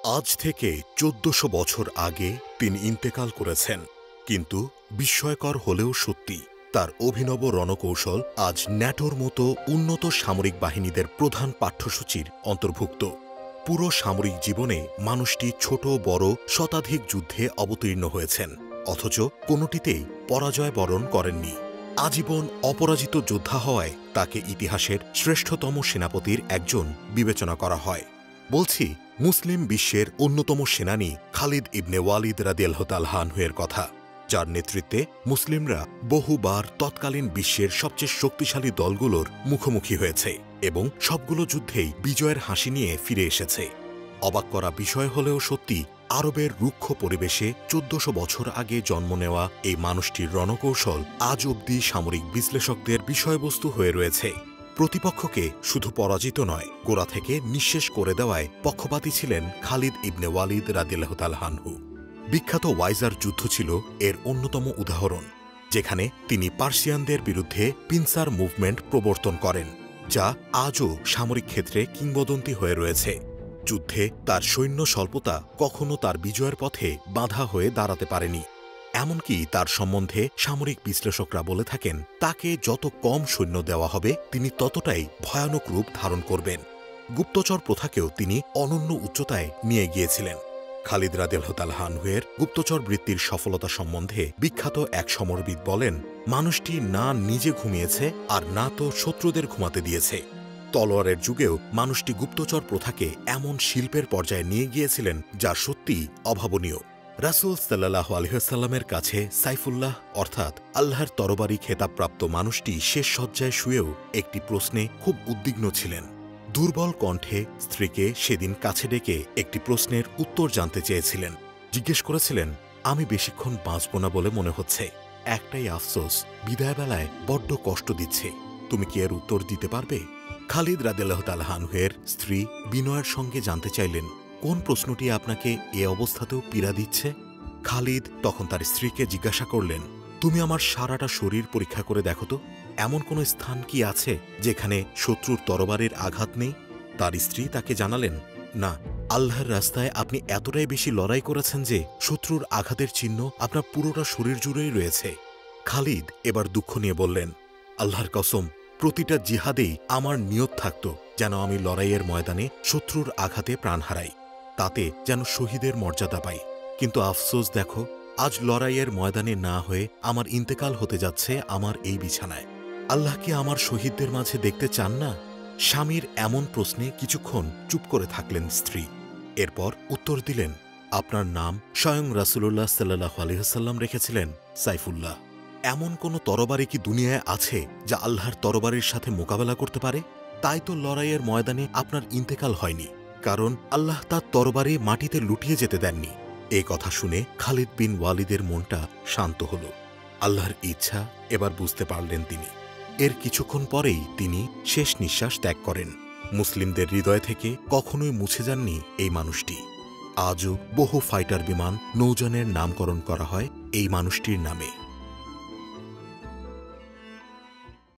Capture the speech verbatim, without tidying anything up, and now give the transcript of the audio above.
আজ থেকে চোদ্দশো বছর আগে তিনি ইন্তেকাল করেছেন, কিন্তু বিস্ময়কর হলেও সত্যি তার অভিনব রণকৌশল আজ ন্যাটোর মতো উন্নত সামরিক বাহিনীদের প্রধান পাঠ্যসূচির অন্তর্ভুক্ত। পুরো সামরিক জীবনে মানুষটি ছোট বড় শতাধিক যুদ্ধে অবতীর্ণ হয়েছেন, অথচ কোনোটিতেই পরাজয় বরণ করেননি। আজীবন অপরাজিত যোদ্ধা হওয়ায় তাকে ইতিহাসের শ্রেষ্ঠতম সেনাপতির একজন বিবেচনা করা হয়। বলছি মুসলিম বিশ্বের অন্যতম সেনানী খালিদ ইবনে ওয়ালিদ রাদিয়াল্লাহু তাআলা আনহু-এর কথা, যার নেতৃত্বে মুসলিমরা বহুবার তৎকালীন বিশ্বের সবচেয়ে শক্তিশালী দলগুলোর মুখোমুখি হয়েছে এবং সবগুলো যুদ্ধেই বিজয়ের হাসি নিয়ে ফিরে এসেছে। অবাক করা বিষয় হলেও সত্যি, আরবের রুক্ষ পরিবেশে চোদ্দশো বছর আগে জন্ম নেওয়া এই মানুষটির রণকৌশল আজ অবধি সামরিক বিশ্লেষকদের বিষয়বস্তু হয়ে রয়েছে। প্রতিপক্ষকে শুধু পরাজিত নয়, গোড়া থেকে নিঃশেষ করে দেওয়ায় পক্ষপাতী ছিলেন খালিদ ইবনে ওয়ালিদ রাদিয়াল্লাহু তাআলা আনহু। বিখ্যাত ওয়াইজার যুদ্ধ ছিল এর অন্যতম উদাহরণ, যেখানে তিনি পার্সিয়ানদের বিরুদ্ধে পিনসার মুভমেন্ট প্রবর্তন করেন, যা আজও সামরিক ক্ষেত্রে কিংবদন্তি হয়ে রয়েছে। যুদ্ধে তার সৈন্য স্বল্পতা কখনো তার বিজয়ের পথে বাধা হয়ে দাঁড়াতে পারেনি। এমনকি তার সম্বন্ধে সামরিক বিশ্লেষকরা বলে থাকেন, তাকে যত কম সৈন্য দেওয়া হবে তিনি ততটাই ভয়ানক রূপ ধারণ করবেন। গুপ্তচর প্রথাকেও তিনি অনন্য উচ্চতায় নিয়ে গিয়েছিলেন। খালিদ রাদিয়াল্লাহু তাআলা আনহু-এর গুপ্তচর বৃত্তির সফলতা সম্বন্ধে বিখ্যাত এক সমরবিদ বলেন, মানুষটি না নিজে ঘুমিয়েছে আর না তো শত্রুদের ঘুমাতে দিয়েছে। তলোয়ারের যুগেও মানুষটি গুপ্তচর প্রথাকে এমন শিল্পের পর্যায়ে নিয়ে গিয়েছিলেন যা সত্যিই অভাবনীয়। রাসূল সাল্লাল্লাহু আলাইহি ওয়াসাল্লামের কাছে সাইফুল্লাহ অর্থাৎ আল্লাহর তরবারি খেতাবপ্রাপ্ত মানুষটি শেষ শয্যায় শুয়েও একটি প্রশ্নে খুব উদ্বিগ্ন ছিলেন। দুর্বল কণ্ঠে স্ত্রীকে সেদিন কাছে ডেকে একটি প্রশ্নের উত্তর জানতে চেয়েছিলেন। জিজ্ঞেস করেছিলেন, আমি বেশিক্ষণ বাঁচব না বলে মনে হচ্ছে, একটাই আফসোস, বিদায়বেলায় বড্ড কষ্ট দিচ্ছে, তুমি কি এর উত্তর দিতে পারবে? খালিদ রাদিয়াল্লাহু তাআলা আনহু-এর স্ত্রী বিনয়ের সঙ্গে জানতে চাইলেন, কোন প্রশ্নটি আপনাকে এ অবস্থাতেও পীড়া দিচ্ছে? খালিদ তখন তার স্ত্রীকে জিজ্ঞাসা করলেন, তুমি আমার সারাটা শরীর পরীক্ষা করে দেখো তো, এমন কোনো স্থান কি আছে যেখানে শত্রুর তরবারির আঘাত নেই? তার স্ত্রী তাকে জানালেন, না, আল্লাহর রাস্তায় আপনি এতটাই বেশি লড়াই করেছেন যে শত্রুর আঘাতের চিহ্ন আপনার পুরোটা শরীর জুড়েই রয়েছে। খালিদ এবার দুঃখ নিয়ে বললেন, আল্লাহর কসম, প্রতিটা জিহাদেই আমার নিয়ত থাকত যেন আমি লড়াইয়ের ময়দানে শত্রুর আঘাতে প্রাণ হারাই, তাতে যেন শহীদের মর্যাদা পাই। কিন্তু আফসোস, দেখো, আজ লড়াইয়ের ময়দানে না হয়ে আমার ইন্তেকাল হতে যাচ্ছে আমার এই বিছানায়। আল্লাহ কি আমার শহীদদের মাঝে দেখতে চান না? স্বামীর এমন প্রশ্নে কিছুক্ষণ চুপ করে থাকলেন স্ত্রী। এরপর উত্তর দিলেন, আপনার নাম স্বয়ং রাসূলুল্লাহ সাল্লাল্লাহু আলাইহি ওয়াসাল্লাম রেখেছিলেন, সাইফুল্লাহ। এমন কোনো তরবারি কি দুনিয়ায় আছে যা আল্লাহর তরবারির সাথে মোকাবেলা করতে পারে? তাই তো লড়াইয়ের ময়দানে আপনার ইন্তেকাল হয়নি, কারণ আল্লাহ তার তরবারি মাটিতে লুটিয়ে যেতে দেননি। এ কথা শুনে খালিদ বিন ওয়ালিদের মনটা শান্ত হল। আল্লাহর ইচ্ছা এবার বুঝতে পারলেন তিনি। এর কিছুক্ষণ পরেই তিনি শেষ নিঃশ্বাস ত্যাগ করেন। মুসলিমদের হৃদয় থেকে কখনোই মুছে যাননি এই মানুষটি। আজও বহু ফাইটার বিমান, নৌযানের নামকরণ করা হয় এই মানুষটির নামে।